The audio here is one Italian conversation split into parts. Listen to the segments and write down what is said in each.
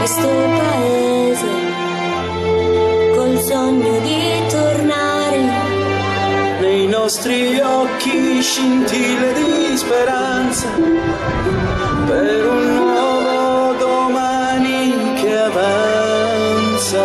questo paese, col sogno di tornare. Nei nostri occhi scintille di speranza per un nuovo domani che avanza.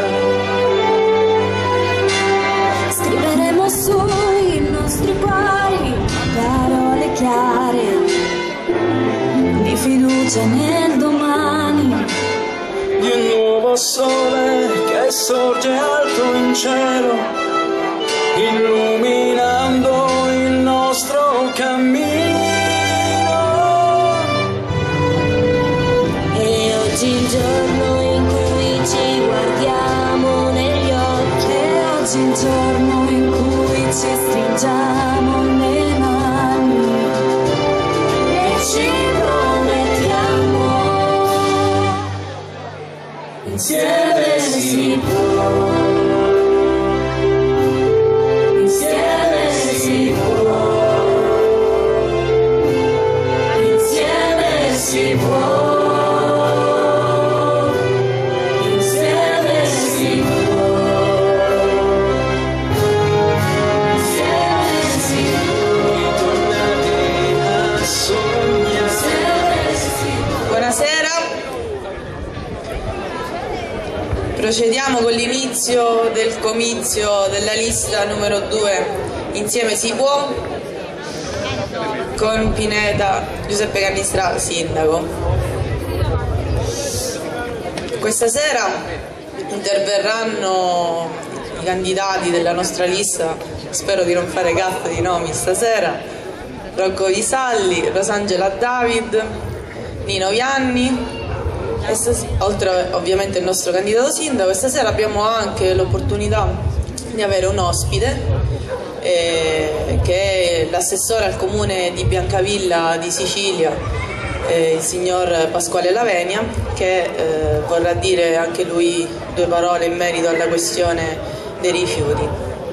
Scriveremo sui nostri cuori parole chiare di fiducia nel domani, Di un nuovo sole che sorge alto in cielo, illuminando il nostro cammino. e oggi il giorno in cui ci guardiamo negli occhi, e oggi il giorno in cui ci stringiamo le mani e ci promettiamo insieme si può, insieme si può, insieme si può, insieme si può, insieme si può, Ritornati a sognare. insieme si può. Buonasera, procediamo con l'inizio del comizio della lista numero 2, Insieme si può, con Pineta, Giuseppe Cannistra, sindaco. Questa sera interverranno i candidati della nostra lista, spero di non fare gaffe di nomi stasera: Rocco Visalli, Rosangela David, Nino Vianni, oltre ovviamente il nostro candidato sindaco. E stasera abbiamo anche l'opportunità di avere un ospite che è l'assessore al comune di Biancavilla di Sicilia, il signor Pasquale Lavenia, che vorrà dire anche lui due parole in merito alla questione dei rifiuti.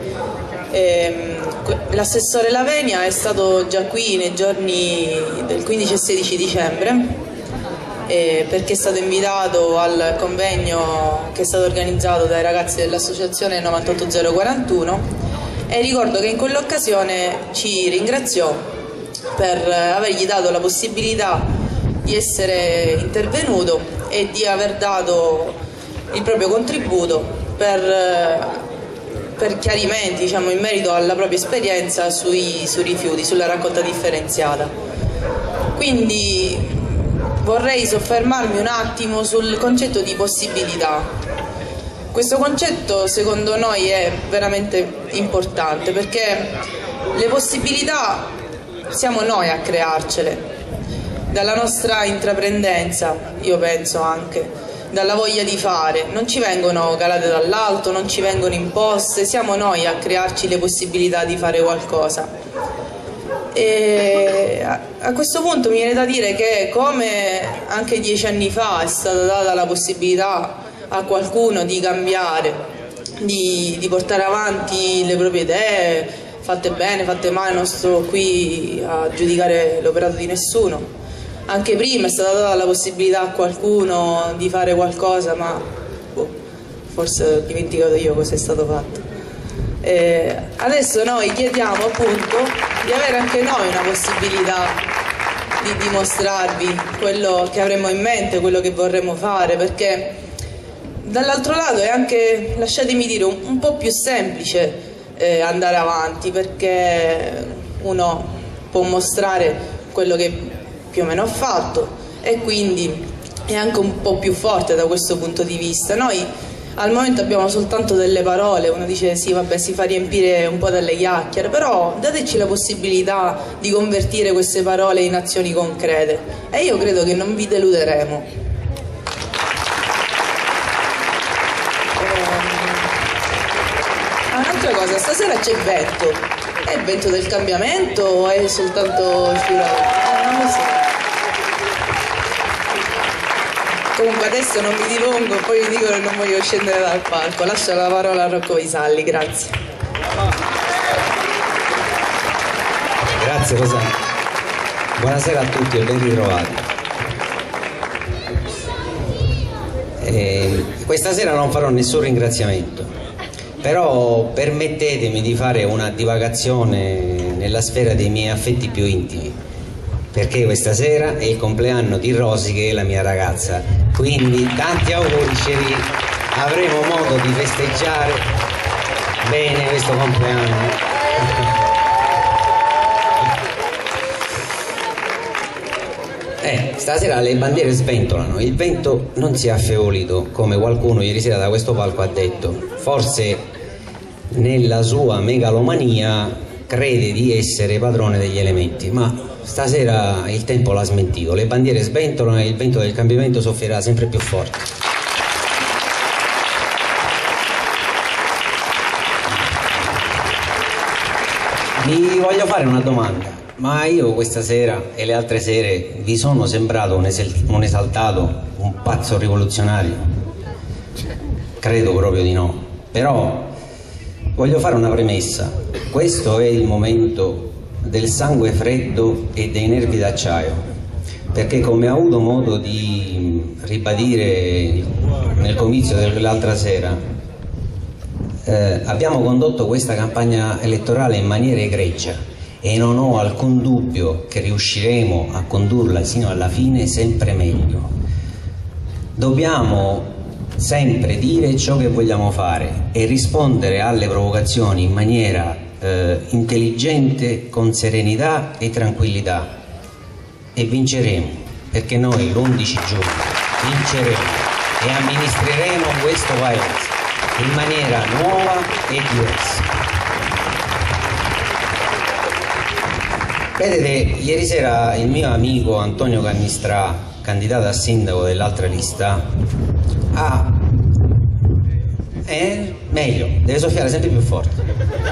L'assessore Lavenia è stato già qui nei giorni del 15 e 16 dicembre perché è stato invitato al convegno che è stato organizzato dai ragazzi dell'associazione 98041, e ricordo che in quell'occasione ci ringraziò per avergli dato la possibilità di essere intervenuto e di aver dato il proprio contributo per chiarimenti, diciamo, in merito alla propria esperienza sui rifiuti, sulla raccolta differenziata. Quindi vorrei soffermarmi un attimo sul concetto di possibilità. Questo concetto secondo noi è veramente importante, perché le possibilità siamo noi a crearcele, dalla nostra intraprendenza, io penso anche, dalla voglia di fare. Non ci vengono calate dall'alto, non ci vengono imposte, siamo noi a crearci le possibilità di fare qualcosa. E a questo punto mi viene da dire che, come anche 10 anni fa è stata data la possibilità a qualcuno di cambiare, di portare avanti le proprie idee, fatte bene, fatte male, non sto qui a giudicare l'operato di nessuno. Anche prima è stata data la possibilità a qualcuno di fare qualcosa, ma forse ho dimenticato io cosa è stato fatto. Adesso noi chiediamo appunto di avere anche noi una possibilità di dimostrarvi quello che avremmo in mente, quello che vorremmo fare, perché dall'altro lato è anche, lasciatemi dire, un po' più semplice andare avanti, perché uno può mostrare quello che più o meno ha fatto e quindi è anche un po' più forte da questo punto di vista. Noi al momento abbiamo soltanto delle parole, uno dice sì vabbè, si fa riempire un po' dalle chiacchiere, però dateci la possibilità di convertire queste parole in azioni concrete e io credo che non vi deluderemo. Un'altra cosa, stasera c'è vento, è il vento del cambiamento o è soltanto sciurato? Non lo so. Comunque adesso non mi dilungo, poi vi dico che non voglio scendere dal palco. Lascio la parola a Rocco Visalli, grazie. Grazie Rosanna. Buonasera a tutti e ben ritrovati. Questa sera non farò nessun ringraziamento, però permettetemi di fare una divagazione nella sfera dei miei affetti più intimi, perché questa sera è il compleanno di Rosy, che è la mia ragazza, quindi tanti auguri Ceri, avremo modo di festeggiare bene questo compleanno. Stasera le bandiere sventolano, il vento non si è affievolito, come qualcuno ieri sera da questo palco ha detto. Forse nella sua megalomania crede di essere padrone degli elementi, ma stasera il tempo l'ha smentito, le bandiere sventolano e il vento del cambiamento soffierà sempre più forte. Vi voglio fare una domanda. Ma io questa sera e le altre sere vi sono sembrato un esaltato, un pazzo rivoluzionario? Credo proprio di no. Però voglio fare una premessa. Questo è il momento del sangue freddo e dei nervi d'acciaio, perché come ho avuto modo di ribadire nel comizio dell'altra sera, abbiamo condotto questa campagna elettorale in maniera egregia e non ho alcun dubbio che riusciremo a condurla sino alla fine sempre meglio. Dobbiamo sempre dire ciò che vogliamo fare e rispondere alle provocazioni in maniera intelligente, con serenità e tranquillità, e vinceremo, perché noi l'11 giugno vinceremo e amministreremo questo paese in maniera nuova e diversa. Vedete, ieri sera il mio amico Antonio Cannistrà, candidato a sindaco dell'altra lista, meglio, deve soffiare sempre più forte.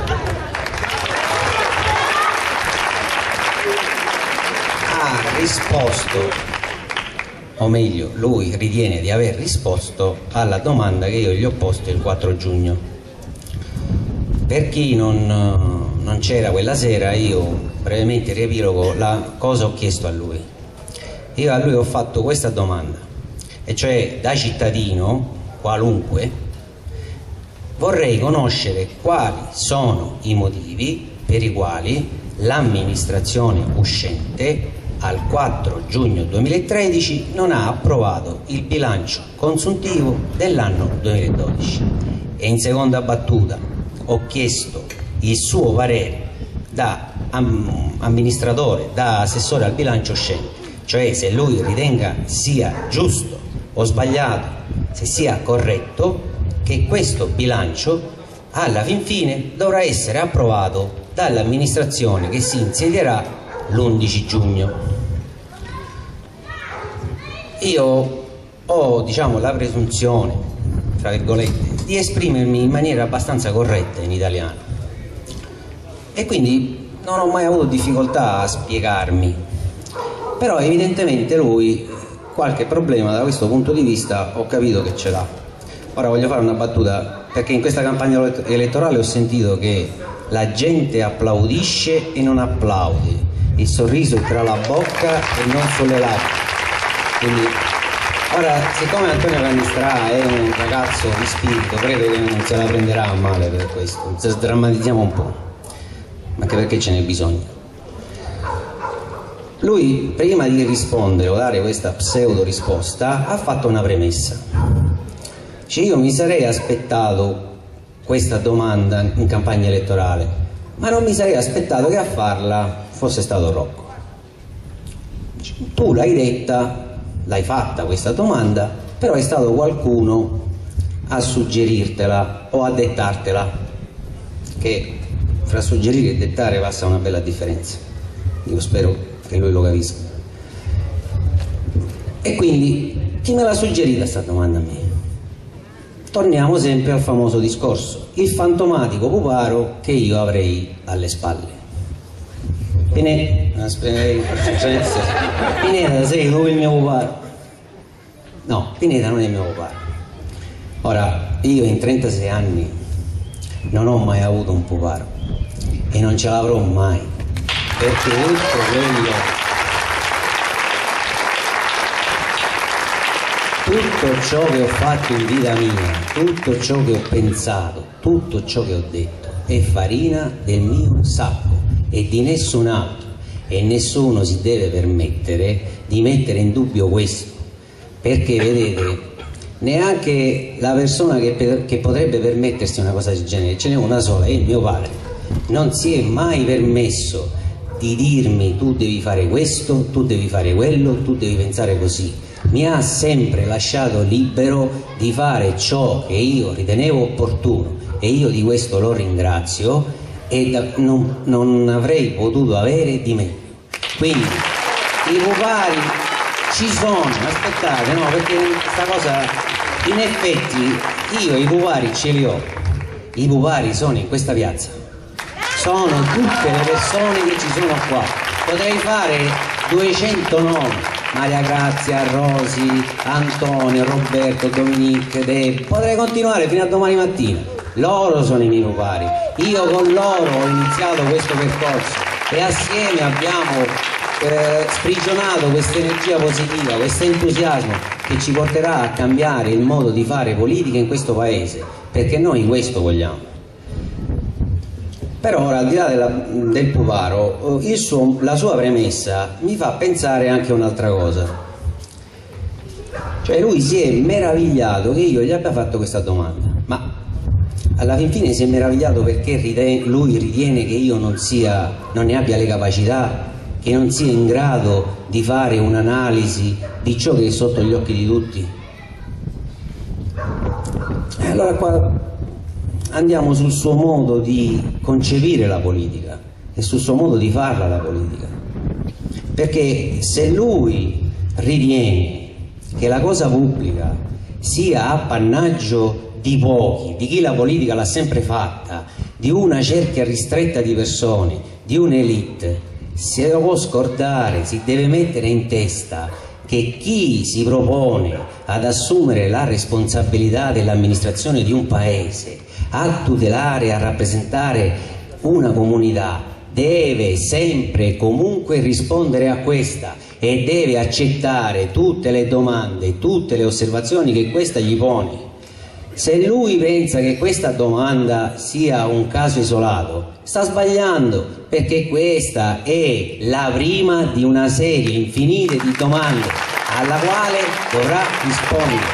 Ha risposto, o meglio, lui ritiene di aver risposto alla domanda che io gli ho posto il 4 giugno. Per chi non c'era quella sera, io brevemente riepilogo la cosa ho chiesto a lui. Io a lui ho fatto questa domanda, e cioè, da cittadino qualunque vorrei conoscere quali sono i motivi per i quali l'amministrazione uscente al 4 giugno 2013 non ha approvato il bilancio consuntivo dell'anno 2012. E in seconda battuta ho chiesto il suo parere da amministratore, da assessore al bilancio uscente, cioè se lui ritenga sia giusto o sbagliato, se sia corretto che questo bilancio alla fin fine dovrà essere approvato dall'amministrazione che si insedierà l'11 giugno. Io ho, la presunzione, tra virgolette, di esprimermi in maniera abbastanza corretta in italiano, e quindi non ho mai avuto difficoltà a spiegarmi, però evidentemente lui qualche problema da questo punto di vista ho capito che ce l'ha. Ora voglio fare una battuta, perché in questa campagna elettorale ho sentito che la gente applaudisce e non applaude, il sorriso è tra la bocca e non sulle labbra. Quindi ora, siccome Antonio Cannistrà è un ragazzo di spirito, credo che non se la prenderà a male per questo, sdrammatizziamo un po', anche perché ce n'è bisogno. Lui, prima di rispondere o dare questa pseudo risposta, ha fatto una premessa. Cioè, io mi sarei aspettato questa domanda in campagna elettorale, ma non mi sarei aspettato che a farla fosse stato Rocco. Tu l'hai detta, l'hai fatta questa domanda, però è stato qualcuno a suggerirtela o a dettartela, che fra suggerire e dettare passa una bella differenza. Io spero che lui lo capisca. E quindi chi me l'ha suggerita questa domanda a me? Torniamo sempre al famoso discorso, il fantomatico puparo che io avrei alle spalle. Pineda, sei tu il mio puparo? No, Pineda non è il mio puparo. Ora, io in 36 anni non ho mai avuto un puparo e non ce l'avrò mai, perché tutto ciò che ho fatto in vita mia, tutto ciò che ho pensato, tutto ciò che ho detto è farina del mio sacco e di nessun altro, e nessuno si deve permettere di mettere in dubbio questo, perché vedete, neanche la persona che potrebbe permettersi una cosa del genere, ce n'è una sola, è mio padre. Non si è mai permesso di dirmi tu devi fare questo, tu devi fare quello, tu devi pensare così. Mi ha sempre lasciato libero di fare ciò che io ritenevo opportuno, e io di questo lo ringrazio, e non avrei potuto avere di me. Quindi i pupari ci sono, aspettate, no, perché questa cosa, in effetti io i pupari ce li ho, i pupari sono in questa piazza, sono tutte le persone che ci sono qua, potrei fare 200 nomi, Maria Grazia, Rosi, Antonio, Roberto, Dominique, Deb, potrei continuare fino a domani mattina. Loro sono i miei pupari, io con loro ho iniziato questo percorso e assieme abbiamo sprigionato questa energia positiva, questo entusiasmo che ci porterà a cambiare il modo di fare politica in questo paese, perché noi questo vogliamo. Però ora, al di là del puparo, la sua premessa mi fa pensare anche a un'altra cosa. Cioè lui si è meravigliato che io gli abbia fatto questa domanda, ma alla fin fine si è meravigliato perché lui ritiene che io non ne abbia le capacità, che non sia in grado di fare un'analisi di ciò che è sotto gli occhi di tutti. E allora qua andiamo sul suo modo di concepire la politica e sul suo modo di farla la politica, perché se lui ritiene che la cosa pubblica sia appannaggio di pochi, di chi la politica l'ha sempre fatta, di una cerchia ristretta di persone, di un'elite, se lo può scordare, si deve mettere in testa che chi si propone ad assumere la responsabilità dell'amministrazione di un paese, a tutelare e a rappresentare una comunità, deve sempre e comunque rispondere a questa e deve accettare tutte le domande, tutte le osservazioni che questa gli pone. Se lui pensa che questa domanda sia un caso isolato, sta sbagliando, perché questa è la prima di una serie infinite di domande alla quale dovrà rispondere.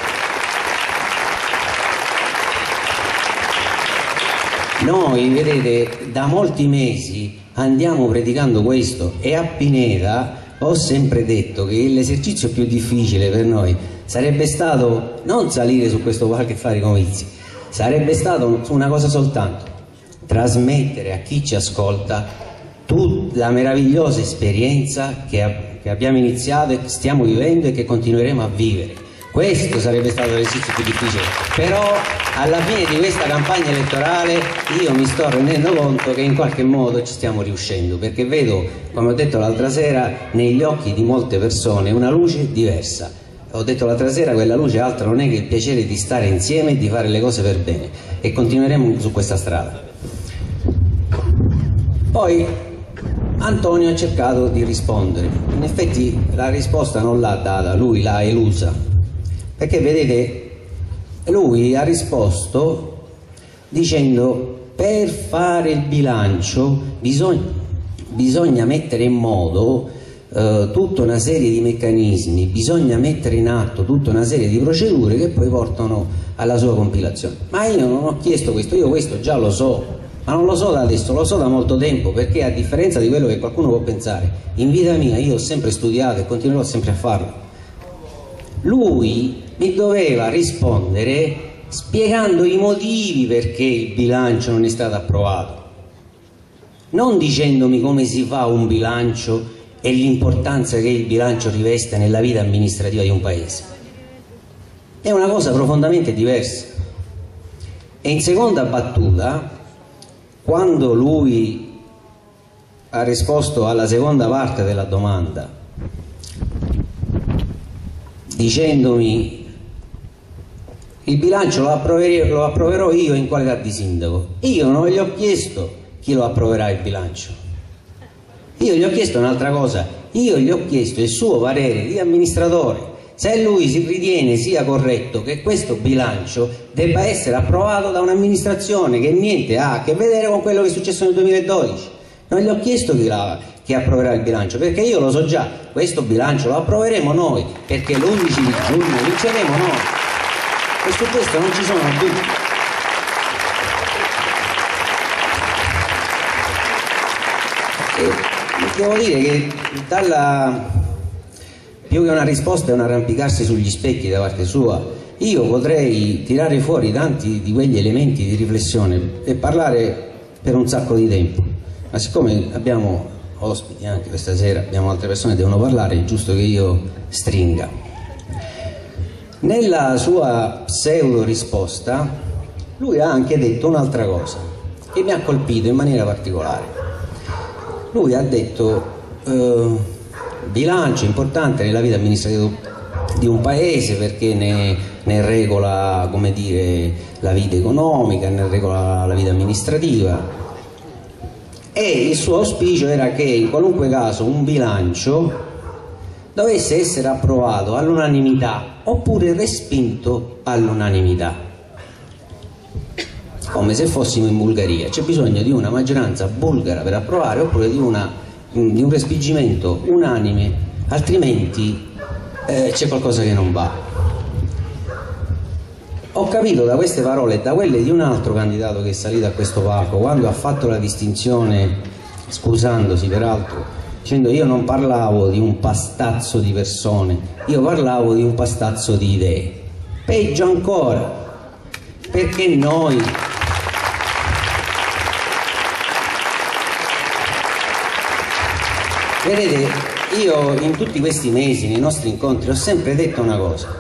Noi, vedete, da molti mesi andiamo predicando questo, e a Pineta ho sempre detto che l'esercizio più difficile per noi sarebbe stato non salire su questo palco e fare i comizi, sarebbe stato una cosa soltanto: trasmettere a chi ci ascolta tutta la meravigliosa esperienza che abbiamo iniziato e che stiamo vivendo e che continueremo a vivere. Questo sarebbe stato l'esercizio più difficile, però alla fine di questa campagna elettorale io mi sto rendendo conto che in qualche modo ci stiamo riuscendo, perché vedo, come ho detto l'altra sera, negli occhi di molte persone una luce diversa. Ho detto l'altra sera, quella luce altra non è che il piacere di stare insieme e di fare le cose per bene, e continueremo su questa strada. Poi Antonio ha cercato di rispondere, in effetti la risposta non l'ha data, lui l'ha elusa, perché vedete, lui ha risposto dicendo: per fare il bilancio bisogna mettere in modo tutta una serie di meccanismi, bisogna mettere in atto tutta una serie di procedure che poi portano alla sua compilazione. Ma io non ho chiesto questo, io questo già lo so, ma non lo so da adesso, lo so da molto tempo, perché a differenza di quello che qualcuno può pensare, in vita mia io ho sempre studiato e continuerò sempre a farlo. Lui mi doveva rispondere spiegando i motivi perché il bilancio non è stato approvato, non dicendomi come si fa un bilancio e l'importanza che il bilancio riveste nella vita amministrativa di un paese. È una cosa profondamente diversa. E in seconda battuta, quando lui ha risposto alla seconda parte della domanda dicendomi: il bilancio lo approverò io in qualità di sindaco, io non gli ho chiesto chi lo approverà il bilancio, io gli ho chiesto un'altra cosa, io gli ho chiesto il suo parere di amministratore, se lui si ritiene sia corretto che questo bilancio debba essere approvato da un'amministrazione che niente ha a che vedere con quello che è successo nel 2012. Non gli ho chiesto chi approverà il bilancio, perché io lo so già, questo bilancio lo approveremo noi, perché l'11 di giugno vinceremo noi, e su questo non ci sono dubbi. E devo dire che più che una risposta è un arrampicarsi sugli specchi da parte sua. Io potrei tirare fuori tanti di quegli elementi di riflessione e parlare per un sacco di tempo, ma siccome abbiamo ospiti anche questa sera, abbiamo altre persone che devono parlare, è giusto che io stringa. Nella sua pseudo risposta lui ha anche detto un'altra cosa che mi ha colpito in maniera particolare. Lui ha detto bilancio importante nella vita amministrativa di un paese perché ne regola, come dire, la vita economica, ne regola la vita amministrativa, e il suo auspicio era che in qualunque caso un bilancio dovesse essere approvato all'unanimità oppure respinto all'unanimità, come se fossimo in Bulgaria. C'è bisogno di una maggioranza bulgara per approvare oppure di un respingimento unanime, altrimenti c'è qualcosa che non va. Ho capito da queste parole e da quelle di un altro candidato che è salito a questo palco, quando ha fatto la distinzione, scusandosi peraltro, dicendo io non parlavo di un pastazzo di persone, io parlavo di un pastazzo di idee. Peggio ancora, perché noi vedete, io in tutti questi mesi, nei nostri incontri, ho sempre detto una cosa,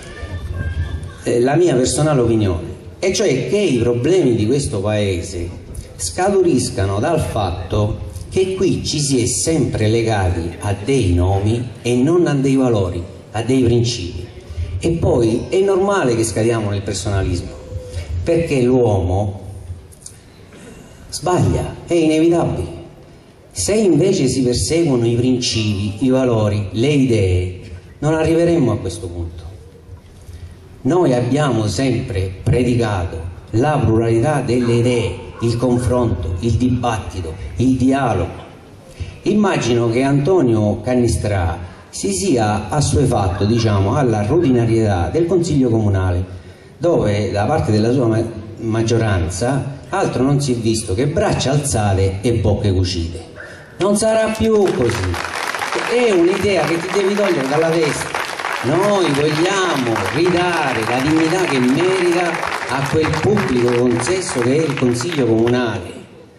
la mia personale opinione, e cioè che i problemi di questo paese scaturiscano dal fatto che qui ci si è sempre legati a dei nomi e non a dei valori, a dei principi. E poi è normale che scadiamo nel personalismo, perché l'uomo sbaglia, è inevitabile. Se invece si perseguono i principi, i valori, le idee, non arriveremmo a questo punto. Noi abbiamo sempre predicato la pluralità delle idee, il confronto, il dibattito, il dialogo. Immagino che Antonio Cannistrà si sia assuefatto, diciamo, alla rutinarietà del Consiglio Comunale, dove da parte della sua maggioranza altro non si è visto che braccia alzate e bocche cucite. Non sarà più così, è un'idea che ti devi togliere dalla testa. Noi vogliamo ridare la dignità che merita a quel pubblico consesso che è il Consiglio Comunale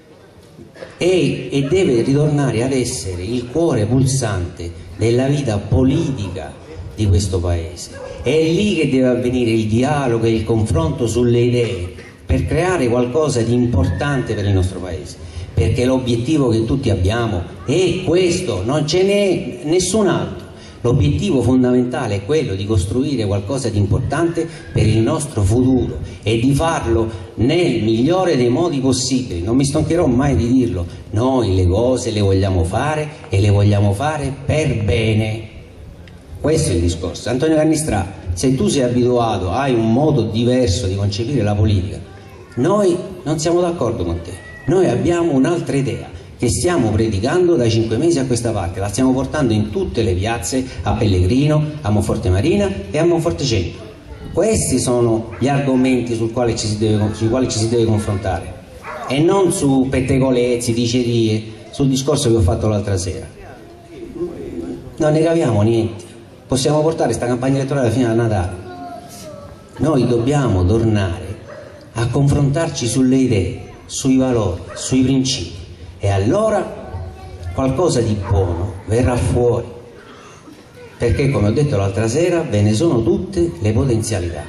e deve ritornare ad essere il cuore pulsante della vita politica di questo paese. È lì che deve avvenire il dialogo e il confronto sulle idee per creare qualcosa di importante per il nostro paese, perché l'obiettivo che tutti abbiamo è questo, non ce n'è nessun altro. L'obiettivo fondamentale è quello di costruire qualcosa di importante per il nostro futuro e di farlo nel migliore dei modi possibili. Non mi stancherò mai di dirlo, noi le cose le vogliamo fare e le vogliamo fare per bene. Questo è il discorso. Antonio Cannistrà, se tu sei abituato, hai un modo diverso di concepire la politica, noi non siamo d'accordo con te, noi abbiamo un'altra idea che stiamo predicando da 5 mesi a questa parte, la stiamo portando in tutte le piazze, a Pellegrino, a Monforte Marina e a Monforte Centro. Questi sono gli argomenti sui quali ci si deve confrontare, e non su pettegolezzi, dicerie, sul discorso che ho fatto l'altra sera. Non ne capiamo niente, possiamo portare questa campagna elettorale fino a Natale. Noi dobbiamo tornare a confrontarci sulle idee, sui valori, sui principi, e allora qualcosa di buono verrà fuori, perché come ho detto l'altra sera ve ne sono tutte le potenzialità.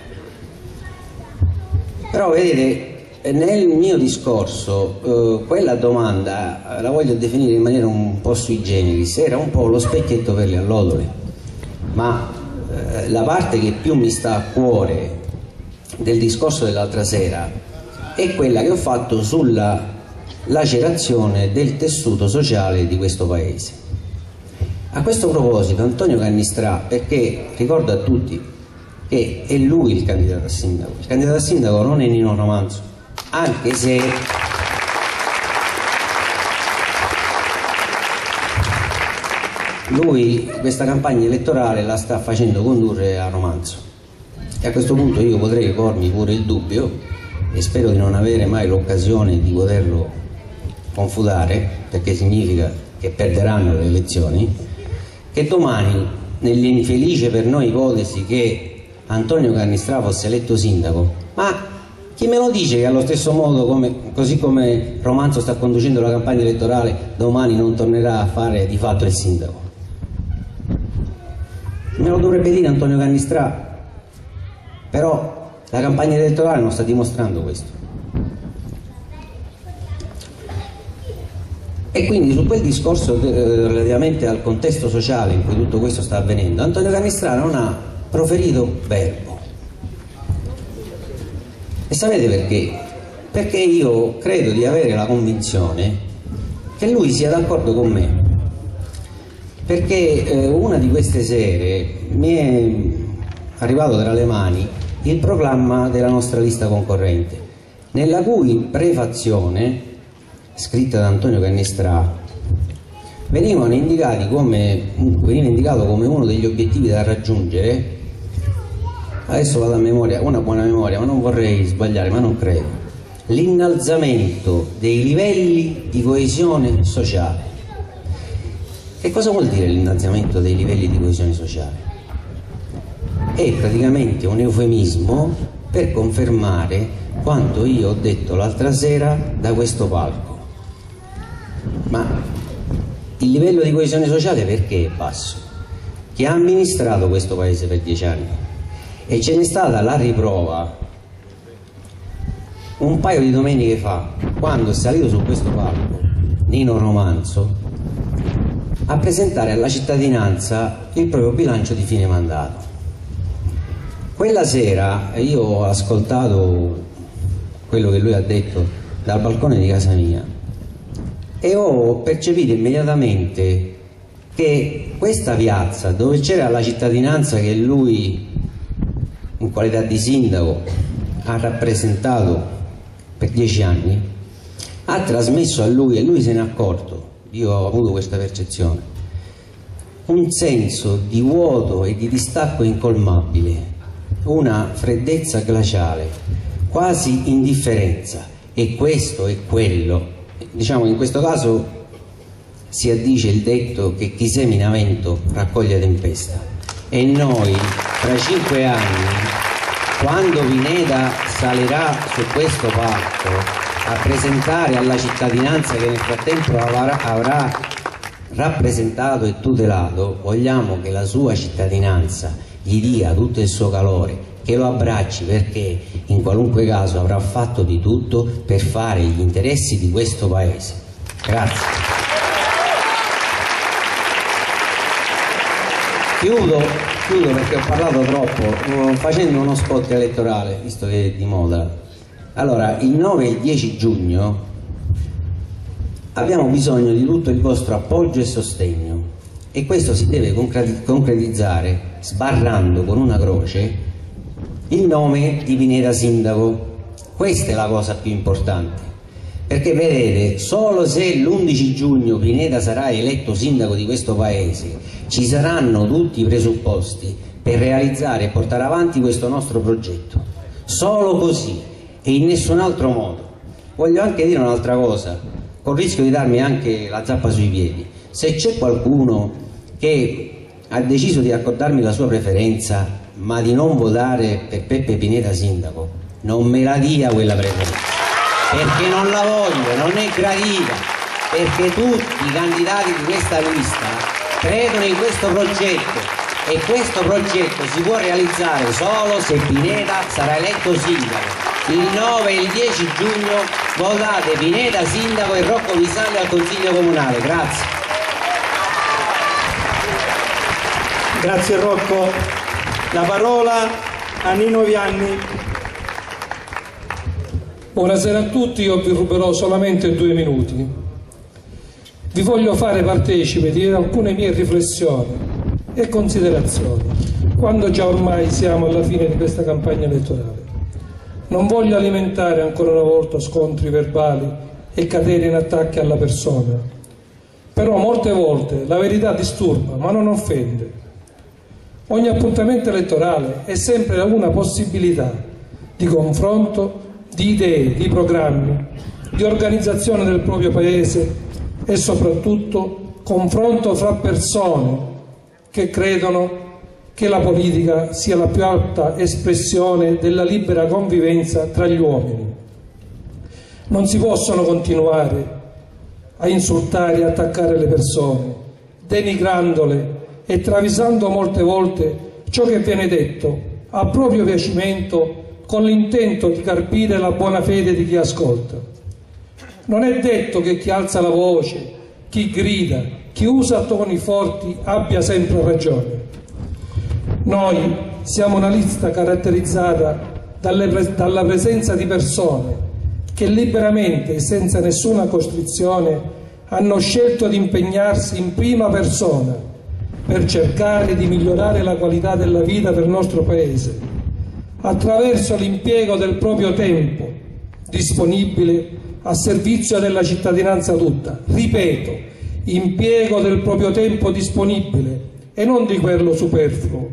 Però vedete, nel mio discorso quella domanda la voglio definire in maniera un po' sui generis, era un po' lo specchietto per le allodole, ma la parte che più mi sta a cuore del discorso dell'altra sera è quella che ho fatto sulla lacerazione del tessuto sociale di questo paese. A questo proposito Antonio Cannistrà, perché ricordo a tutti che è lui il candidato a sindaco. Il candidato a sindaco non è Nino Romanzo, anche se lui questa campagna elettorale la sta facendo condurre a Romanzo, e a questo punto io potrei pormi pure il dubbio, e spero di non avere mai l'occasione di poterlo confutare, perché significa che perderanno le elezioni, che domani, nell'infelice per noi ipotesi che Antonio Cannistrà fosse eletto sindaco, ma chi me lo dice che allo stesso modo, così come Romanzo sta conducendo la campagna elettorale, domani non tornerà a fare di fatto il sindaco? Me lo dovrebbe dire Antonio Cannistrà, però la campagna elettorale non sta dimostrando questo. E quindi su quel discorso relativamente al contesto sociale in cui tutto questo sta avvenendo, Antonio Cannistrà non ha proferito verbo. E sapete perché? Perché io credo di avere la convinzione che lui sia d'accordo con me, perché una di queste sere mi è arrivato tra le mani il proclamma della nostra lista concorrente, nella cui prefazione, scritta da Antonio Cannistrà, veniva indicato come uno degli obiettivi da raggiungere. Adesso vado a memoria, una buona memoria, ma non vorrei sbagliare, ma non credo: l'innalzamento dei livelli di coesione sociale. Che cosa vuol dire l'innalzamento dei livelli di coesione sociale? È praticamente un eufemismo per confermare quanto io ho detto l'altra sera da questo palco. Ma il livello di coesione sociale perché è basso? Chi ha amministrato questo paese per 10 anni, e ce n'è stata la riprova un paio di domeniche fa, quando è salito su questo palco Nino Romanzo a presentare alla cittadinanza il proprio bilancio di fine mandato. Quella sera io ho ascoltato quello che lui ha detto dal balcone di casa mia e ho percepito immediatamente che questa piazza, dove c'era la cittadinanza che lui in qualità di sindaco ha rappresentato per 10 anni, ha trasmesso a lui, e lui se n'è accorto, io ho avuto questa percezione, un senso di vuoto e di distacco incolmabile, una freddezza glaciale, quasi indifferenza. E questo è quello, diciamo, in questo caso si addice il detto che chi semina vento raccoglie tempesta, e noi tra 5 anni, quando Pineda salirà su questo palco a presentare alla cittadinanza che nel frattempo avrà rappresentato e tutelato, vogliamo che la sua cittadinanza gli dia tutto il suo calore, che lo abbracci, perché in qualunque caso avrà fatto di tutto per fare gli interessi di questo paese. Grazie. Chiudo perché ho parlato troppo, facendo uno spot elettorale, visto che è di moda. Allora, il 9 e il 10 giugno abbiamo bisogno di tutto il vostro appoggio e sostegno, e questo si deve concretizzare sbarrando con una croce il nome di Pineda sindaco. Questa è la cosa più importante, perché vedete, solo se l'11 giugno Pineda sarà eletto sindaco di questo paese ci saranno tutti i presupposti per realizzare e portare avanti questo nostro progetto. Solo così e in nessun altro modo. Voglio anche dire un'altra cosa, con il rischio di darmi anche la zappa sui piedi: se c'è qualcuno che ha deciso di accordarmi la sua preferenza ma di non votare per Peppe Pineda sindaco, non me la dia quella preferenza, perché non la voglio, non è gradita, perché tutti i candidati di questa lista credono in questo progetto, e questo progetto si può realizzare solo se Pineda sarà eletto sindaco. Il 9 e il 10 giugno votate Pineda sindaco e Rocco Pisani al Consiglio Comunale. Grazie. Grazie Rocco. La parola a Nino Vianni. Buonasera a tutti, io vi ruberò solamente 2 minuti. vi voglio fare partecipe di alcune mie riflessioni e considerazioni, quando già ormai siamo alla fine di questa campagna elettorale. Non voglio alimentare ancora una volta scontri verbali e cadere in attacchi alla persona, però molte volte la verità disturba ma non offende. Ogni appuntamento elettorale è sempre una possibilità di confronto, di idee, di programmi, di organizzazione del proprio paese e soprattutto confronto fra persone che credono che la politica sia la più alta espressione della libera convivenza tra gli uomini. Non si possono continuare a insultare e attaccare le persone, denigrandole e travisando molte volte ciò che viene detto a proprio piacimento con l'intento di carpire la buona fede di chi ascolta. Non è detto che chi alza la voce, chi grida, chi usa toni forti abbia sempre ragione. Noi siamo una lista caratterizzata dalla presenza di persone che liberamente e senza nessuna costrizione hanno scelto di impegnarsi in prima persona per cercare di migliorare la qualità della vita del nostro Paese, attraverso l'impiego del proprio tempo disponibile a servizio della cittadinanza tutta. Ripeto, impiego del proprio tempo disponibile e non di quello superfluo.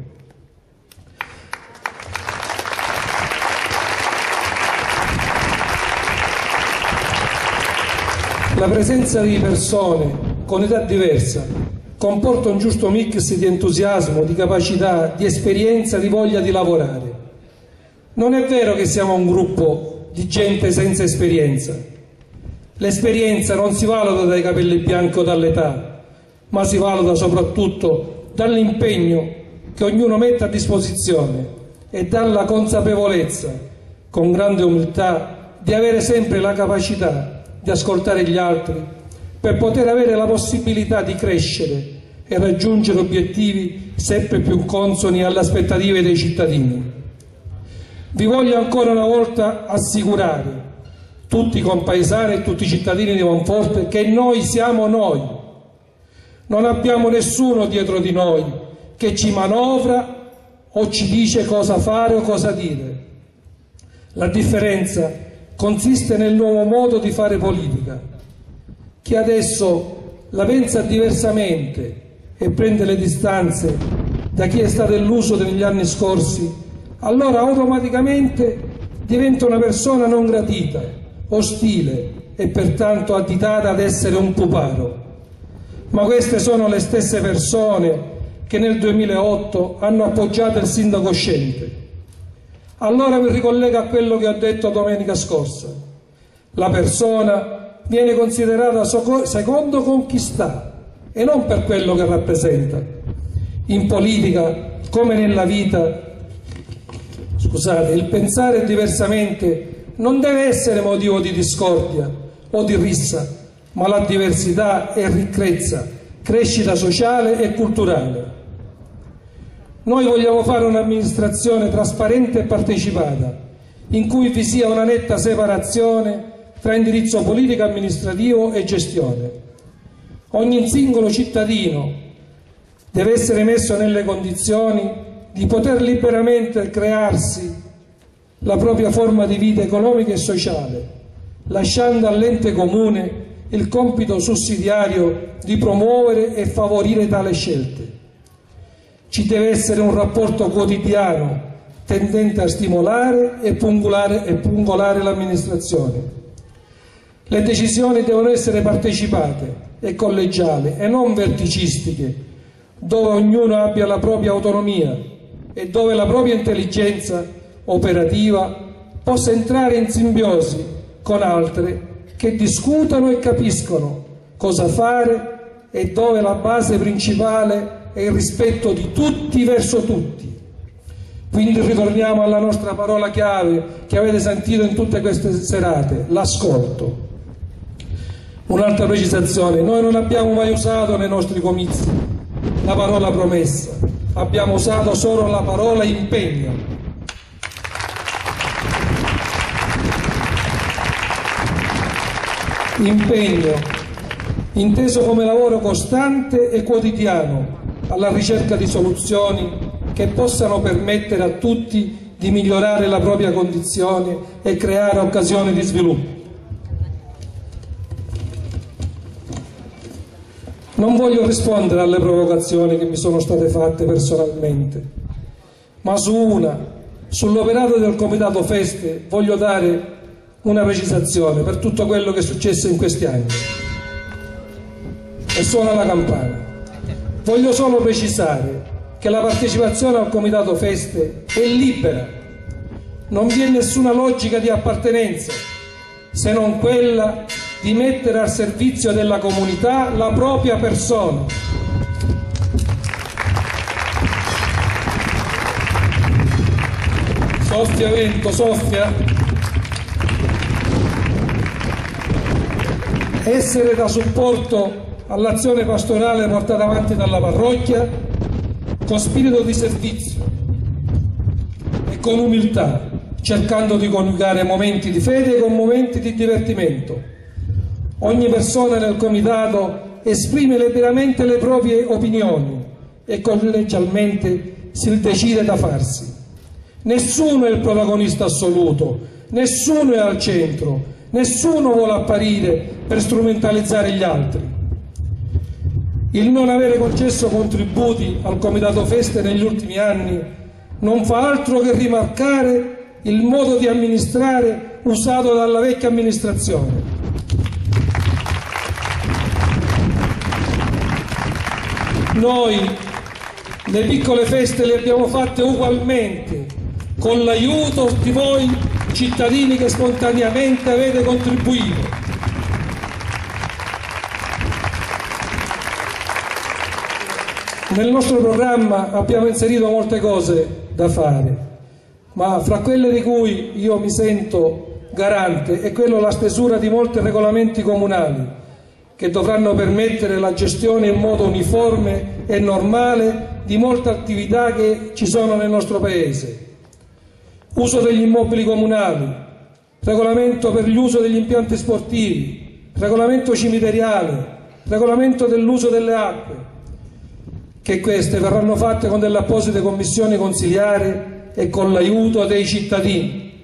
La presenza di persone con età diversa comporta un giusto mix di entusiasmo, di capacità, di esperienza, di voglia di lavorare. Non è vero che siamo un gruppo di gente senza esperienza. L'esperienza non si valuta dai capelli bianchi o dall'età, ma si valuta soprattutto dall'impegno che ognuno mette a disposizione e dalla consapevolezza, con grande umiltà, di avere sempre la capacità di ascoltare gli altri per poter avere la possibilità di crescere e raggiungere obiettivi sempre più consoni alle aspettative dei cittadini. Vi voglio ancora una volta assicurare, tutti i compaesani e tutti i cittadini di Monforte, che noi siamo noi. Non abbiamo nessuno dietro di noi che ci manovra o ci dice cosa fare o cosa dire. La differenza consiste nel nuovo modo di fare politica. Chi adesso la pensa diversamente e prende le distanze da chi è stato illuso negli anni scorsi, allora automaticamente diventa una persona non gradita, ostile e pertanto additata ad essere un puparo. Ma queste sono le stesse persone che nel 2008 hanno appoggiato il sindaco uscente. Allora mi ricollego a quello che ho detto domenica scorsa. La persona viene considerata secondo con chi sta e non per quello che rappresenta. In politica, come nella vita, il pensare diversamente non deve essere motivo di discordia o di rissa, ma la diversità è ricchezza, crescita sociale e culturale. Noi vogliamo fare un'amministrazione trasparente e partecipata, in cui vi sia una netta separazione tra indirizzo politico, amministrativo e gestione. Ogni singolo cittadino deve essere messo nelle condizioni di poter liberamente crearsi la propria forma di vita economica e sociale, lasciando all'ente comune il compito sussidiario di promuovere e favorire tale scelte. Ci deve essere un rapporto quotidiano tendente a stimolare e pungolare l'amministrazione. Le decisioni devono essere partecipate e collegiali e non verticistiche, dove ognuno abbia la propria autonomia e dove la propria intelligenza operativa possa entrare in simbiosi con altre che discutano e capiscono cosa fare e dove la base principale è il rispetto di tutti verso tutti. Quindi ritorniamo alla nostra parola chiave che avete sentito in tutte queste serate, l'ascolto. Un'altra precisazione: noi non abbiamo mai usato nei nostri comizi la parola promessa, abbiamo usato solo la parola impegno. Impegno inteso come lavoro costante e quotidiano alla ricerca di soluzioni che possano permettere a tutti di migliorare la propria condizione e creare occasioni di sviluppo. Non voglio rispondere alle provocazioni che mi sono state fatte personalmente, ma sull'operato del Comitato Feste voglio dare una precisazione per tutto quello che è successo in questi anni. E suona la campana. Voglio solo precisare che la partecipazione al Comitato Feste è libera, non vi è nessuna logica di appartenenza, se non quella di mettere al servizio della comunità la propria persona. Soffia vento, soffia. Essere da supporto all'azione pastorale portata avanti dalla parrocchia con spirito di servizio e con umiltà, cercando di coniugare momenti di fede con momenti di divertimento. Ogni persona nel comitato esprime liberamente le proprie opinioni e collegialmente si decide da farsi. Nessuno è il protagonista assoluto, nessuno è al centro, nessuno vuole apparire per strumentalizzare gli altri. Il non avere concesso contributi al Comitato Feste negli ultimi anni non fa altro che rimarcare il modo di amministrare usato dalla vecchia amministrazione. Noi le piccole feste le abbiamo fatte ugualmente, con l'aiuto di voi cittadini che spontaneamente avete contribuito. Nel nostro programma abbiamo inserito molte cose da fare, ma fra quelle di cui io mi sento garante è quello la stesura di molti regolamenti comunali che dovranno permettere la gestione in modo uniforme e normale di molte attività che ci sono nel nostro Paese. Uso degli immobili comunali, regolamento per l'uso degli impianti sportivi, regolamento cimiteriale, regolamento dell'uso delle acque, che queste verranno fatte con delle apposite commissioni consiliari e con l'aiuto dei cittadini.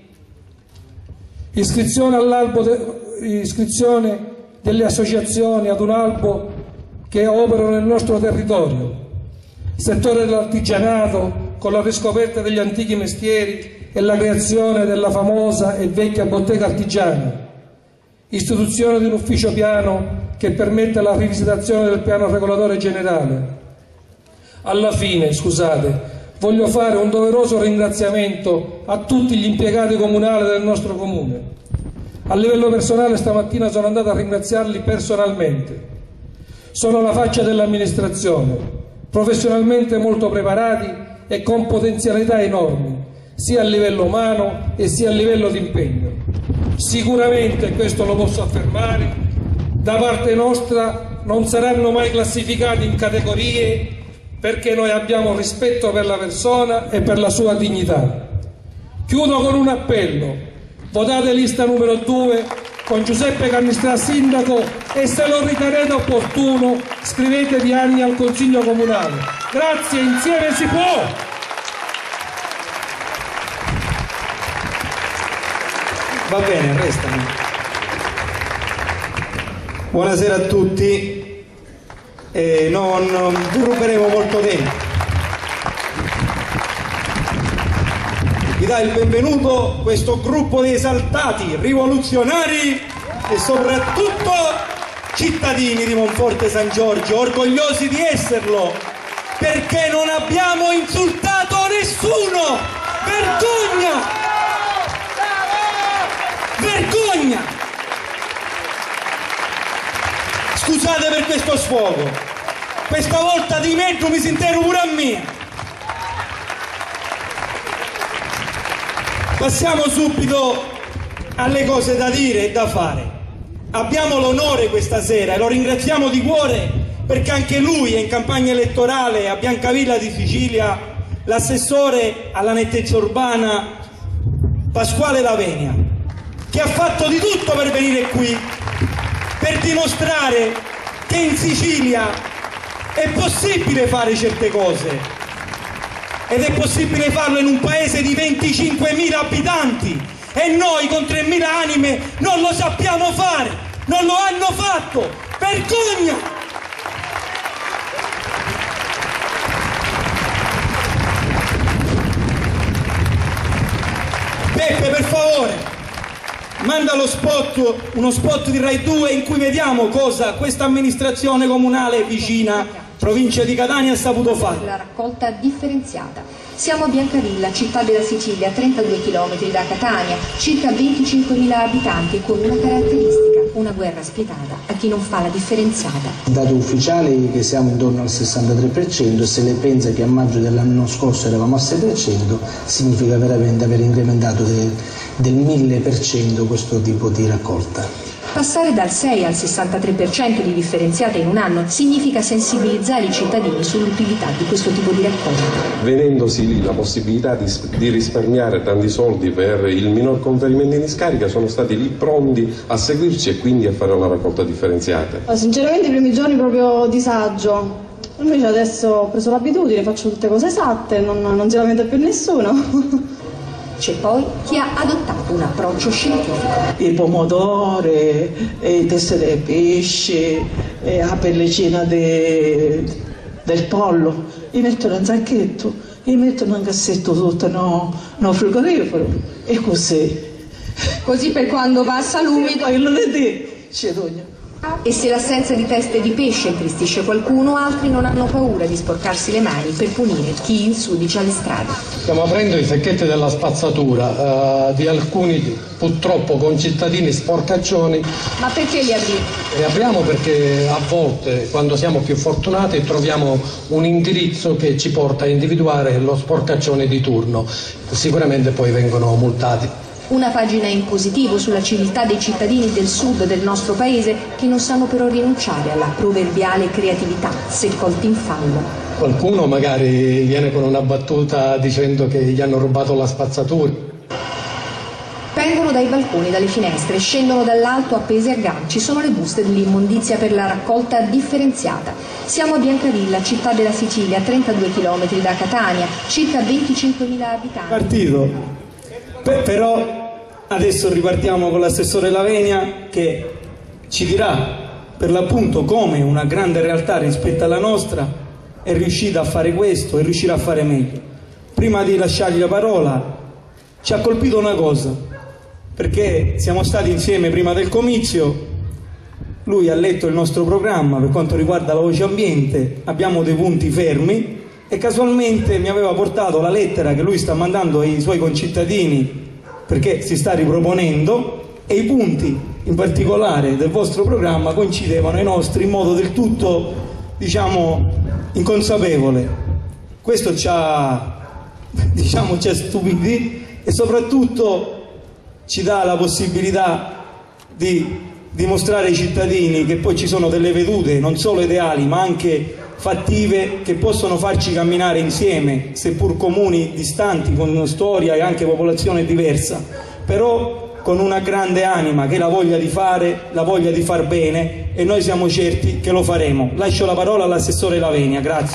Iscrizione delle associazioni ad un albo che operano nel nostro territorio, settore dell'artigianato con la riscoperta degli antichi mestieri e la creazione della famosa e vecchia bottega artigiana, istituzione di un ufficio piano che permette la rivisitazione del piano regolatore generale. Alla fine, voglio fare un doveroso ringraziamento a tutti gli impiegati comunali del nostro comune. A livello personale stamattina sono andato a ringraziarli personalmente. Sono la faccia dell'amministrazione, professionalmente molto preparati e con potenzialità enormi, sia a livello umano e sia a livello di impegno. Sicuramente, questo lo posso affermare, da parte nostra non saranno mai classificati in categorie, perché noi abbiamo rispetto per la persona e per la sua dignità. Chiudo con un appello: votate lista numero 2 con Giuseppe Cannistrà sindaco e se lo ritenete opportuno scrivetevi anni al Consiglio Comunale. Grazie, insieme si può! Va bene, restano. Buonasera a tutti. Non vi ruberemo molto tempo. Vi dà il benvenuto questo gruppo di esaltati, rivoluzionari e soprattutto cittadini di Monforte San Giorgio, orgogliosi di esserlo, perché non abbiamo insultato nessuno! Vergogna! Vergogna! Scusate per questo sfogo, questa volta di mezzo mi si intero pure a me. Passiamo subito alle cose da dire e da fare. Abbiamo l'onore questa sera e lo ringraziamo di cuore perché anche lui è in campagna elettorale a Biancavilla di Sicilia, l'assessore alla nettezza urbana Pasquale Lavenia, che ha fatto di tutto per venire qui, per dimostrare che in Sicilia è possibile fare certe cose, ed è possibile farlo in un paese di 25.000 abitanti, e noi con 3.000 anime non lo sappiamo fare, non lo hanno fatto. Vergogna! Peppe, per favore, manda uno spot di Rai 2 in cui vediamo cosa questa amministrazione comunale vicina, provincia di Catania, ha saputo fare. La raccolta differenziata. Siamo a Biancavilla, città della Sicilia, a 32 km da Catania, circa 25.000 abitanti, con una caratteristica: una guerra spietata a chi non fa la differenziata. Dati ufficiali che siamo intorno al 63%, e se lei pensa che a maggio dell'anno scorso eravamo al 6%, significa veramente aver incrementato del 1000% questo tipo di raccolta. Passare dal 6 al 63% di differenziata in un anno significa sensibilizzare i cittadini sull'utilità di questo tipo di raccolta. Venendosi lì la possibilità di risparmiare tanti soldi per il minor conferimento in discarica, sono stati lì pronti a seguirci e quindi a fare una raccolta differenziata. Sinceramente i primi giorni proprio disagio, invece adesso ho preso l'abitudine, faccio tutte cose esatte, non si lamenta più nessuno. C'è poi chi ha adottato un approccio scientifico. I pomodori, i teste dei pesci, la pellicina del pollo, li mettono in sacchetto, li mettono in cassetto sotto no frigorifero, e così. Così per quando passa l'umido. Il lunedì ci togno. E se l'assenza di teste di pesce intristisce qualcuno, altri non hanno paura di sporcarsi le mani per punire chi insudicia le strade. Stiamo aprendo i sacchetti della spazzatura di alcuni purtroppo concittadini sporcaccioni. Ma perché li apriamo? Li apriamo perché a volte, quando siamo più fortunati, troviamo un indirizzo che ci porta a individuare lo sporcaccione di turno. Sicuramente poi vengono multati. Una pagina in positivo sulla civiltà dei cittadini del sud del nostro paese, che non sanno però rinunciare alla proverbiale creatività se colti in fallo. Qualcuno magari viene con una battuta dicendo che gli hanno rubato la spazzatura. Vengono dai balconi, dalle finestre, scendono dall'alto appese a ganci, sono le buste dell'immondizia per la raccolta differenziata. Siamo a Biancavilla, città della Sicilia, a 32 km da Catania, circa 25.000 abitanti. Partito. Però adesso ripartiamo con l'assessore Lavenia, che ci dirà per l'appunto come una grande realtà rispetto alla nostra è riuscita a fare questo e riuscirà a fare meglio. Prima di lasciargli la parola, ci ha colpito una cosa, perché siamo stati insieme prima del comizio, lui ha letto il nostro programma per quanto riguarda la voce ambiente, abbiamo dei punti fermi, e casualmente mi aveva portato la lettera che lui sta mandando ai suoi concittadini perché si sta riproponendo, e i punti in particolare del vostro programma coincidevano ai nostri in modo del tutto, diciamo, inconsapevole. Questo ci ha stupiti, e soprattutto ci dà la possibilità di dimostrare ai cittadini che poi ci sono delle vedute non solo ideali ma anche fattive, che possono farci camminare insieme, seppur comuni distanti, con una storia e anche popolazione diversa, però con una grande anima, che è la voglia di fare, la voglia di far bene, e noi siamo certi che lo faremo. Lascio la parola all'assessore Lavenia, grazie.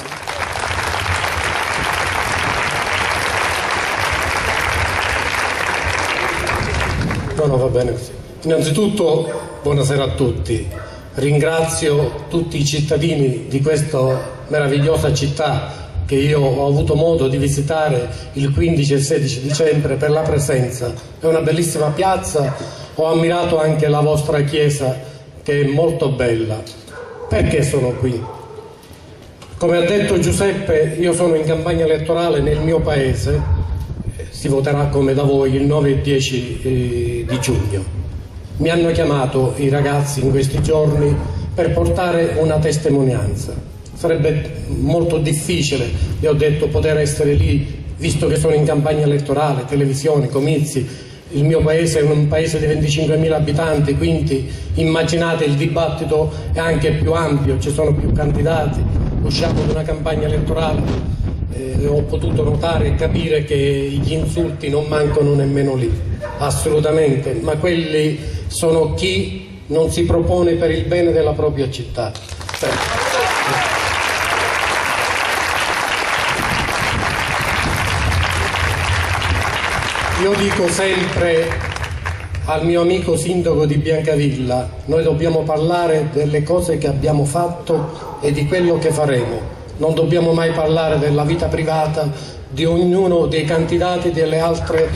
No, va bene così. Innanzitutto, buonasera a tutti. Ringrazio tutti i cittadini di questa meravigliosa città che io ho avuto modo di visitare il 15 e il 16 dicembre per la presenza. È una bellissima piazza, ho ammirato anche la vostra chiesa che è molto bella. Perché sono qui? Come ha detto Giuseppe, io sono in campagna elettorale nel mio paese, si voterà come da voi il 9 e 10 di giugno. Mi hanno chiamato i ragazzi in questi giorni per portare una testimonianza. Sarebbe molto difficile, gli ho detto, poter essere lì, visto che sono in campagna elettorale, televisione, comizi. Il mio paese è un paese di 25.000 abitanti, quindi immaginate, il dibattito è anche più ampio, ci sono più candidati, usciamo da una campagna elettorale. Ho potuto notare e capire che gli insulti non mancano nemmeno lì, assolutamente, ma quelli sono chi non si propone per il bene della propria città. Io dico sempre al mio amico sindaco di Biancavilla, noi dobbiamo parlare delle cose che abbiamo fatto e di quello che faremo, non dobbiamo mai parlare della vita privata di ognuno dei candidati delle altre.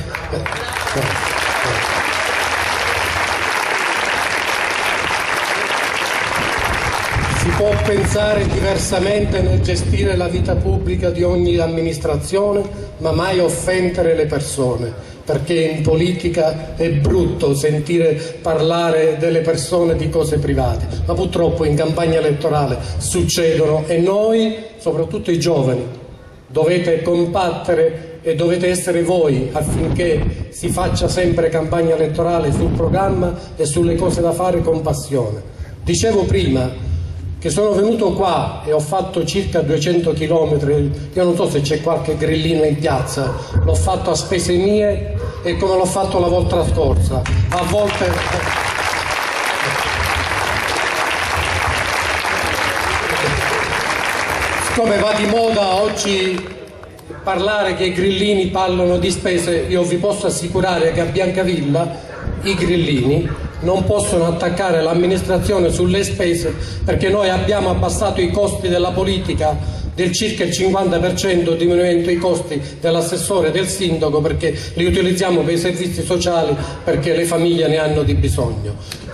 Si può pensare diversamente nel gestire la vita pubblica di ogni amministrazione, ma mai offendere le persone, perché in politica è brutto sentire parlare delle persone di cose private, ma purtroppo in campagna elettorale succedono e noi, soprattutto i giovani, dovete combattere e dovete essere voi affinché si faccia sempre campagna elettorale sul programma e sulle cose da fare con passione. Dicevo prima che sono venuto qua e ho fatto circa 200 chilometri, io non so se c'è qualche grillino in piazza, l'ho fatto a spese mie e come l'ho fatto la volta scorsa, a volte. Siccome va di moda oggi parlare che i grillini parlano di spese, io vi posso assicurare che a Biancavilla i grillini non possono attaccare l'amministrazione sulle spese, perché noi abbiamo abbassato i costi della politica del circa il 50%, diminuendo i costi dell'assessore e del sindaco, perché li utilizziamo per i servizi sociali, perché le famiglie ne hanno di bisogno.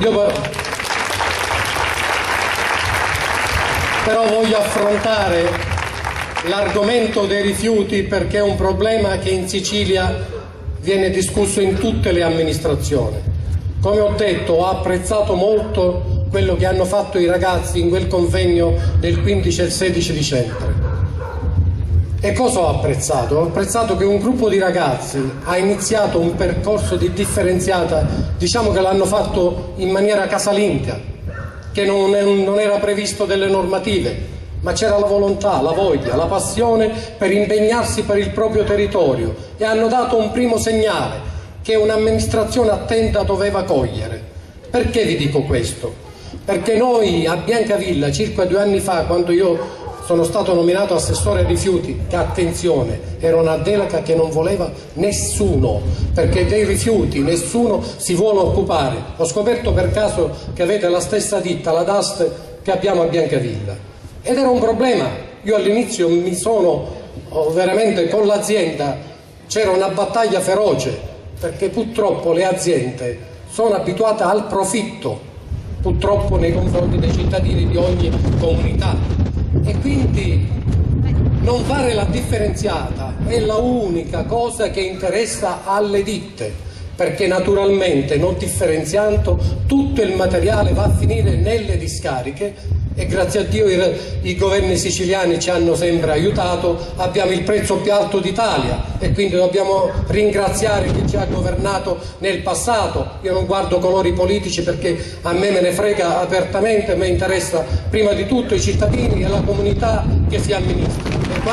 Però voglio affrontare l'argomento dei rifiuti, perché è un problema che in Sicilia viene discusso in tutte le amministrazioni. Come ho detto, ho apprezzato molto quello che hanno fatto i ragazzi in quel convegno del 15 e il 16 dicembre. E cosa ho apprezzato? Ho apprezzato che un gruppo di ragazzi ha iniziato un percorso di differenziata, diciamo che l'hanno fatto in maniera casalinga, che non era previsto delle normative, ma c'era la volontà, la voglia, la passione per impegnarsi per il proprio territorio e hanno dato un primo segnale che un'amministrazione attenta doveva cogliere. Perché vi dico questo? Perché noi a Biancavilla, circa 2 anni fa, quando io sono stato nominato assessore ai rifiuti, che attenzione, era una delega che non voleva nessuno, perché dei rifiuti nessuno si vuole occupare. Ho scoperto per caso che avete la stessa ditta, la DAST, che abbiamo a Biancavilla. Ed era un problema. Io all'inizio mi sono veramente con l'azienda, c'era una battaglia feroce, perché purtroppo le aziende sono abituate al profitto, purtroppo nei confronti dei cittadini di ogni comunità, e quindi non fare la differenziata è la unica cosa che interessa alle ditte, perché naturalmente non differenziando tutto il materiale va a finire nelle discariche. E grazie a Dio i governi siciliani ci hanno sempre aiutato, abbiamo il prezzo più alto d'Italia e quindi dobbiamo ringraziare chi ci ha governato nel passato. Io non guardo colori politici perché a me ne frega apertamente, a me interessa prima di tutto i cittadini e la comunità che si amministra.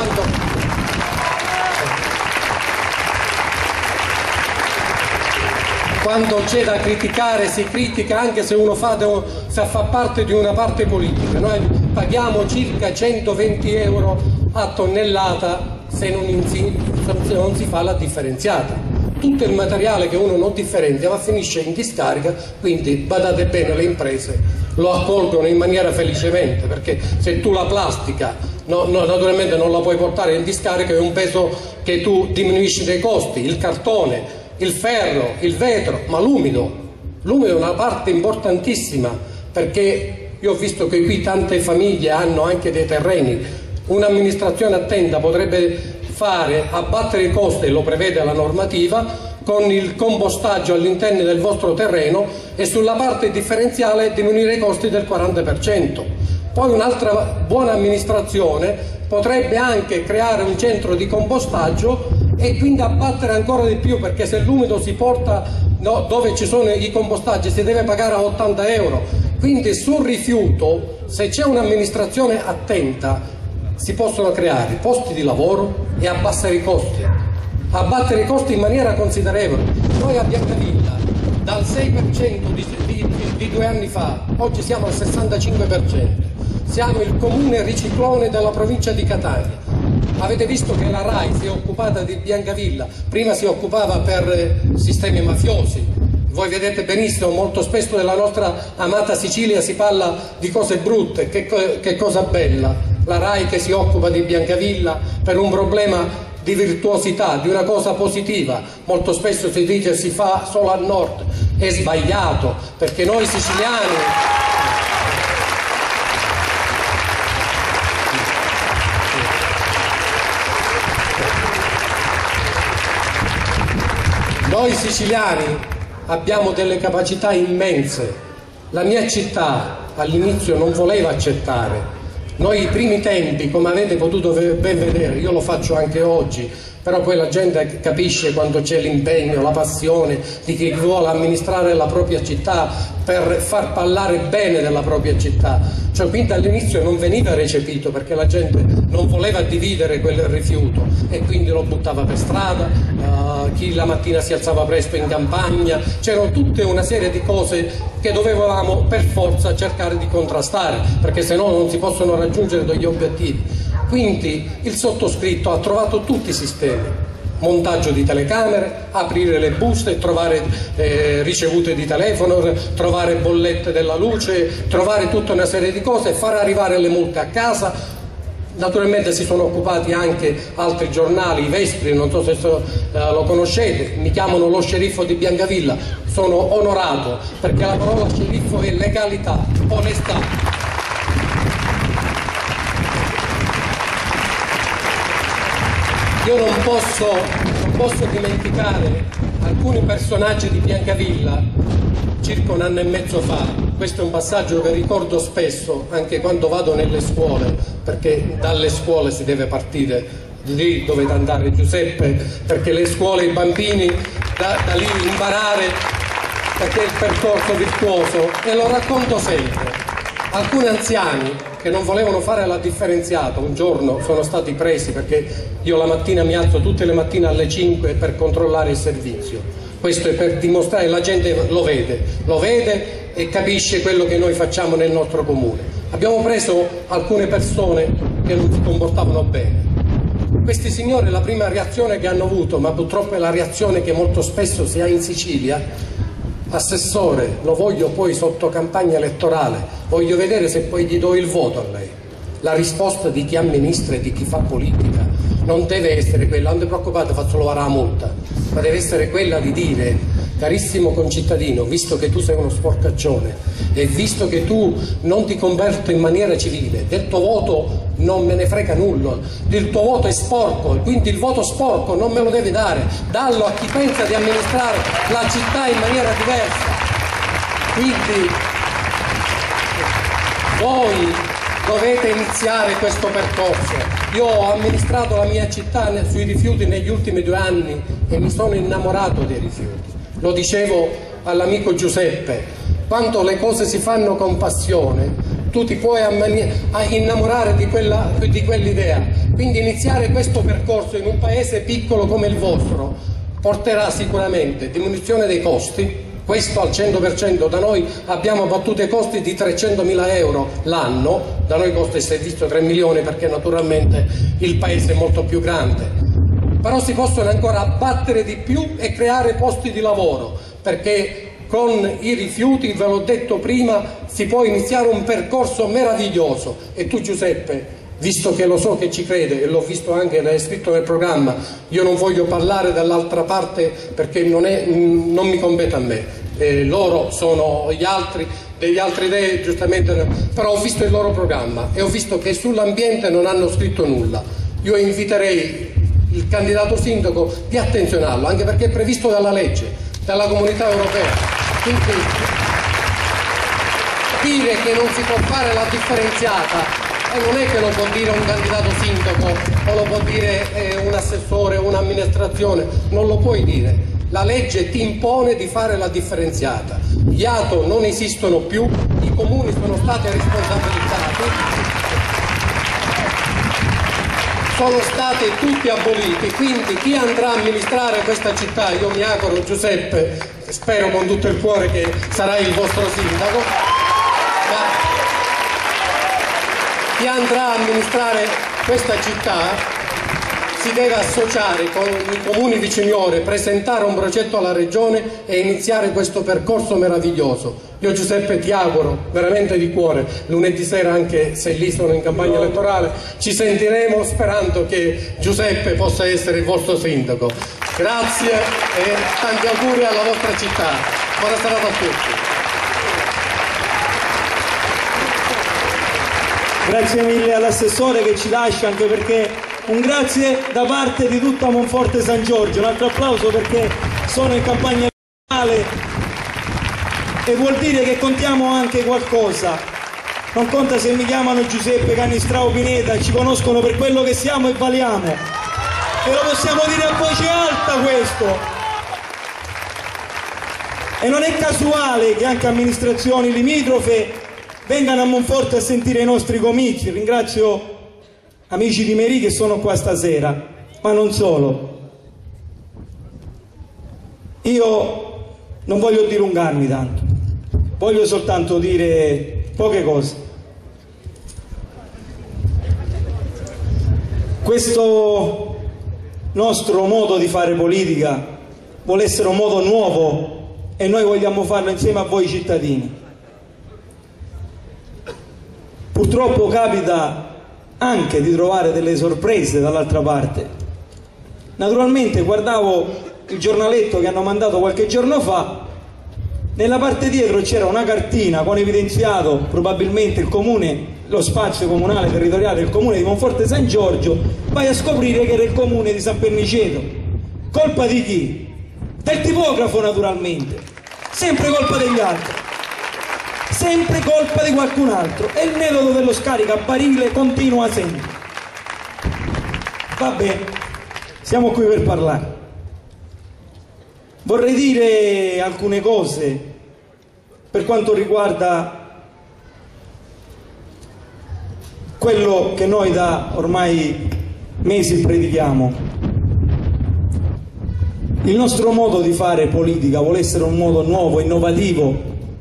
Quando c'è da criticare si critica, anche se uno fa parte di una parte politica. Noi paghiamo circa 120 euro a tonnellata se non si fa la differenziata. Tutto il materiale che uno non differenzia va finisce in discarica, quindi badate bene, le imprese lo accolgono in maniera felicemente, perché se tu la plastica naturalmente non la puoi portare in discarica, è un peso che tu diminuisci dei costi, il cartone, il ferro, il vetro, ma l'umido è una parte importantissima, perché io ho visto che qui tante famiglie hanno anche dei terreni. Un'amministrazione attenta potrebbe abbattere i costi, lo prevede la normativa, con il compostaggio all'interno del vostro terreno e sulla parte differenziale diminuire i costi del 40%. Poi un'altra buona amministrazione potrebbe anche creare un centro di compostaggio e quindi abbattere ancora di più, perché se l'umido si porta dove ci sono i compostaggi si deve pagare a 80 euro. Quindi sul rifiuto, se c'è un'amministrazione attenta, si possono creare posti di lavoro e abbattere i costi in maniera considerevole. Noi a Biancavilla dal 6% di 2 anni fa oggi siamo al 65%. Siamo il comune riciclone della provincia di Catania. Avete visto che la RAI si è occupata di Biancavilla, prima si occupava per sistemi mafiosi. Voi vedete benissimo, molto spesso nella nostra amata Sicilia si parla di cose brutte, che cosa bella. La RAI che si occupa di Biancavilla per un problema di virtuosità, di una cosa positiva. Molto spesso si dice si fa solo al nord, è sbagliato, perché noi siciliani... Noi siciliani abbiamo delle capacità immense. La mia città all'inizio non voleva accettare. Noi i primi tempi, come avete potuto ben vedere, io lo faccio anche oggi, però poi la gente capisce quando c'è l'impegno, la passione di chi vuole amministrare la propria città per far parlare bene della propria città. Cioè, quindi all'inizio non veniva recepito perché la gente non voleva dividere quel rifiuto e quindi lo buttava per strada, chi la mattina si alzava presto in campagna, c'erano tutta una serie di cose che dovevamo per forza cercare di contrastare, perché se no non si possono raggiungere degli obiettivi. Quindi il sottoscritto ha trovato tutti i sistemi: montaggio di telecamere, aprire le buste, trovare ricevute di telefono, trovare bollette della luce, trovare tutta una serie di cose, far arrivare le multe a casa. Naturalmente si sono occupati anche altri giornali, i Vespri, non so se lo conoscete, mi chiamano lo sceriffo di Biancavilla, sono onorato perché la parola sceriffo è legalità, onestà. Io non posso dimenticare alcuni personaggi di Biancavilla circa un anno e mezzo fa. Questo è un passaggio che ricordo spesso anche quando vado nelle scuole, perché dalle scuole si deve partire, lì dovete andare Giuseppe, perché le scuole, i bambini da lì imparare, perché è il percorso virtuoso, e lo racconto sempre. Alcuni anziani che non volevano fare la differenziata un giorno sono stati presi, perché io la mattina mi alzo tutte le mattine alle 5 per controllare il servizio. Questo è per dimostrare, la gente lo vede e capisce quello che noi facciamo nel nostro comune. Abbiamo preso alcune persone che non si comportavano bene. Questi signori, la prima reazione che hanno avuto, ma purtroppo è la reazione che molto spesso si ha in Sicilia: assessore, lo voglio poi sotto campagna elettorale, voglio vedere se poi gli do il voto a lei. La risposta di chi amministra e di chi fa politica non deve essere quella: non ti preoccupate, faccio levare la multa, ma deve essere quella di dire: carissimo concittadino, visto che tu sei uno sporcaccione e visto che tu non ti converti in maniera civile, del tuo voto non me ne frega nulla, il tuo voto è sporco, quindi il voto sporco non me lo devi dare, dallo a chi pensa di amministrare la città in maniera diversa. Quindi voi dovete iniziare questo percorso. Io ho amministrato la mia città sui rifiuti negli ultimi 2 anni e mi sono innamorato dei rifiuti. Lo dicevo all'amico Giuseppe, quando le cose si fanno con passione tu ti puoi innamorare di quell'idea. Quindi iniziare questo percorso in un paese piccolo come il vostro porterà sicuramente diminuzione dei costi. Questo al 100%, da noi abbiamo abbattuto i costi di 300.000 euro l'anno, da noi costa il servizio 3 milioni perché naturalmente il paese è molto più grande, però si possono ancora abbattere di più e creare posti di lavoro, perché con i rifiuti, ve l'ho detto prima, si può iniziare un percorso meraviglioso. E tu Giuseppe, visto che lo so che ci crede e l'ho visto anche, l'hai scritto nel programma, io non voglio parlare dall'altra parte perché non mi compete a me, loro sono gli altri, degli altre idee giustamente, però ho visto il loro programma e ho visto che sull'ambiente non hanno scritto nulla. Io inviterei il candidato sindaco di attenzionarlo, anche perché è previsto dalla legge, dalla Comunità Europea. Quindi dire che non si può fare la differenziata non è che lo può dire un candidato sindaco o lo può dire un assessore o un'amministrazione, non lo puoi dire. La legge ti impone di fare la differenziata. Gli ATO non esistono più, i comuni sono stati responsabilizzati, sono stati tutti aboliti, quindi chi andrà a amministrare questa città, io mi auguro Giuseppe, spero con tutto il cuore che sarai il vostro sindaco, chi andrà a amministrare questa città si deve associare con i comuni di Cimiore, presentare un progetto alla Regione e iniziare questo percorso meraviglioso. Io Giuseppe ti auguro veramente di cuore, lunedì sera, anche se lì sono in campagna elettorale, ci sentiremo sperando che Giuseppe possa essere il vostro sindaco. Grazie e tanti auguri alla vostra città. Buona serata a tutti. Grazie mille all'assessore che ci lascia, anche perché un grazie da parte di tutta Monforte San Giorgio, un altro applauso perché sono in campagna elettorale e vuol dire che contiamo anche qualcosa. Non conta se mi chiamano Giuseppe, Cannistrà o Pineta, ci conoscono per quello che siamo e valiamo. E lo possiamo dire a voce alta questo. E non è casuale che anche amministrazioni limitrofe vengano a Monforte a sentire i nostri comizi. Ringrazio amici di Merì che sono qua stasera, ma non solo. Io non voglio dilungarmi tanto, voglio soltanto dire poche cose. Questo nostro modo di fare politica vuole essere un modo nuovo e noi vogliamo farlo insieme a voi cittadini. Purtroppo capita anche di trovare delle sorprese dall'altra parte. Naturalmente guardavo il giornaletto che hanno mandato qualche giorno fa, nella parte dietro c'era una cartina con evidenziato probabilmente il comune, lo spazio comunale territoriale del comune di Monforte San Giorgio. Vai a scoprire che era il comune di San Perniceto. Colpa di chi? Del tipografo, naturalmente, sempre colpa degli altri, sempre colpa di qualcun altro, e il metodo dello scaricabarile continua sempre. Vabbè, siamo qui per parlare. Vorrei dire alcune cose per quanto riguarda quello che noi da ormai mesi predichiamo. Il nostro modo di fare politica vuole essere un modo nuovo, innovativo,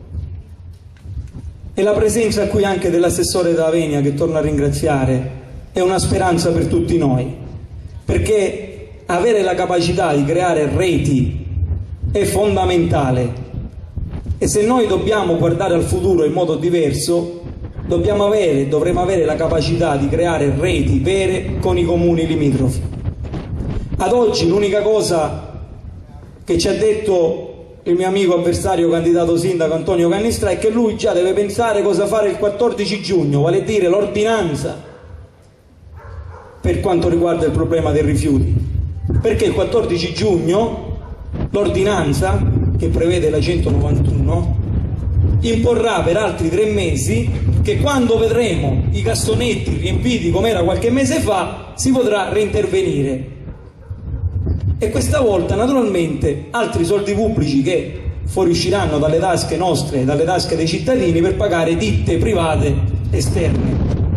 e la presenza qui anche dell'assessore D'Avenia, che torno a ringraziare, è una speranza per tutti noi, perché avere la capacità di creare reti è fondamentale, e se noi dobbiamo guardare al futuro in modo diverso dovremo avere la capacità di creare reti vere con i comuni limitrofi. Ad oggi l'unica cosa che ci ha detto il mio amico avversario candidato sindaco Antonio Cannistrà è che lui già deve pensare cosa fare il 14 giugno, vale a dire l'ordinanza per quanto riguarda il problema dei rifiuti, perché il 14 giugno l'ordinanza che prevede la 191 imporrà per altri 3 mesi che quando vedremo i cassonetti riempiti come era qualche mese fa si potrà reintervenire, e questa volta naturalmente altri soldi pubblici che fuoriusciranno dalle tasche nostre e dalle tasche dei cittadini per pagare ditte private esterne.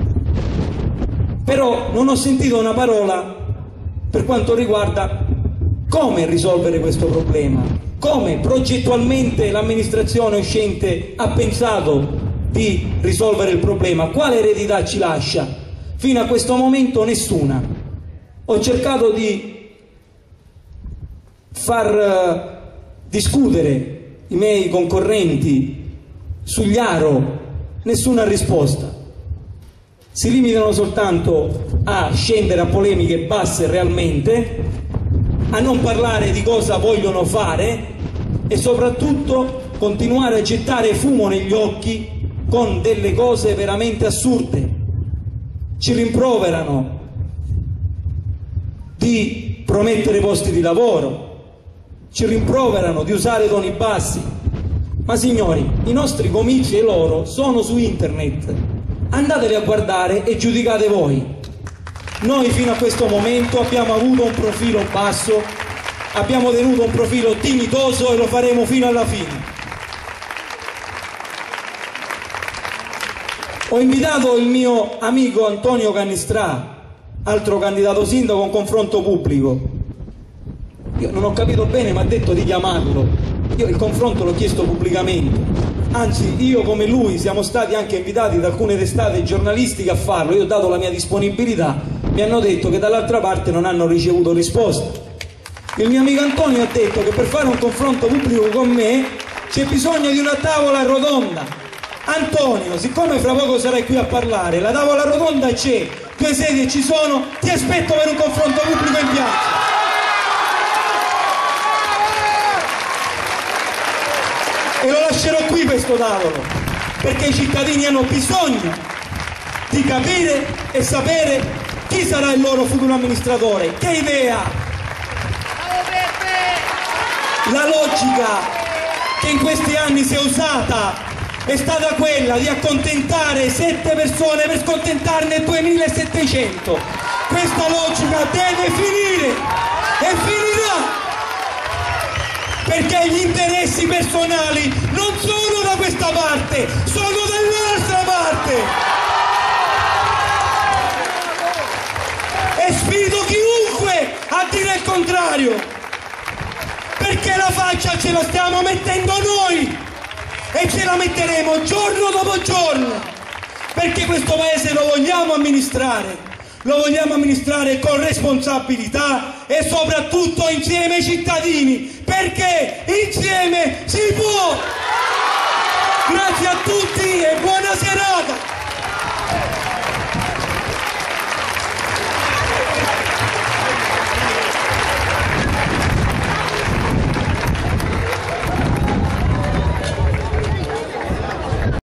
Però non ho sentito una parola per quanto riguarda come risolvere questo problema, come progettualmente l'amministrazione uscente ha pensato di risolvere il problema, quale eredità ci lascia. Fino a questo momento nessuna. Ho cercato di far discutere i miei concorrenti sugli aro, nessuna risposta. Si limitano soltanto a scendere a polemiche basse realmente, a non parlare di cosa vogliono fare e soprattutto continuare a gettare fumo negli occhi con delle cose veramente assurde. Ci rimproverano di promettere posti di lavoro, ci rimproverano di usare toni bassi, ma signori, i nostri comizi e loro sono su internet, andateli a guardare e giudicate voi. Noi fino a questo momento abbiamo avuto un profilo basso, abbiamo tenuto un profilo dignitoso e lo faremo fino alla fine. Ho invitato il mio amico Antonio Cannistrà, altro candidato sindaco, a un confronto pubblico. Io non ho capito bene, mi ha detto di chiamarlo. Io il confronto l'ho chiesto pubblicamente. anzi io come lui siamo stati anche invitati da alcune testate giornalistiche a farlo, io ho dato la mia disponibilità, mi hanno detto che dall'altra parte non hanno ricevuto risposta. Il mio amico Antonio ha detto che per fare un confronto pubblico con me c'è bisogno di una tavola rotonda. Antonio, siccome fra poco sarai qui a parlare, la tavola rotonda c'è, 2 sedie ci sono, ti aspetto per un confronto pubblico in piazza. E lo lascerò qui questo tavolo, perché i cittadini hanno bisogno di capire e sapere chi sarà il loro futuro amministratore, che idea ha. La logica che in questi anni si è usata è stata quella di accontentare 7 persone per scontentarne 2700. Questa logica deve finire e finirà, perché gli interessi personali non sono da questa parte, sono dall'altra parte. E sfido chiunque a dire il contrario, perché la faccia ce la stiamo mettendo noi e ce la metteremo giorno dopo giorno, perché questo paese lo vogliamo amministrare con responsabilità e soprattutto insieme ai cittadini, perché insieme si può. Grazie a tutti e buona serata.